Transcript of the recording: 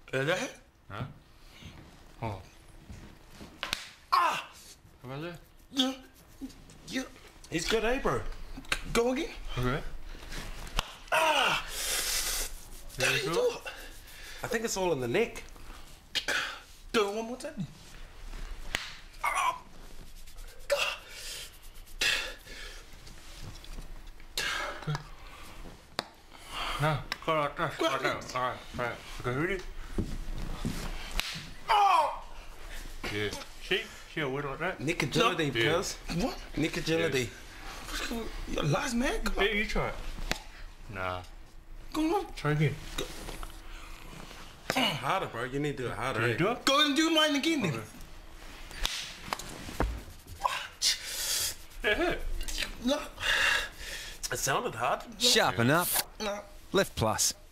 Er det? Ja. Åh. Ah! Hvad var det? Yeah. Yeah. He's good, eh, bro? Go again. Okay. Ah! There you go. I think it's all in the neck. Do it one more time. Ah! No, go like this. Like that. All right. Okay, ready? Oh! Yeah. See how we like that? Neck agility, Yeah. because What? neck agility. Your last man? Come on. Yeah, you try it. Nah. Go on. Try again. Harder, bro. You need to do it harder. Can you Eh? do it? Go and do mine again then. Okay. It hurt. No. It sounded hard. Sharpen up. No. Left plus.